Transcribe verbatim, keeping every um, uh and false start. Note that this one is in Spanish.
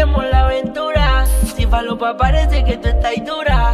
hagamos la aventura. Si falopa parece que tú estás dura.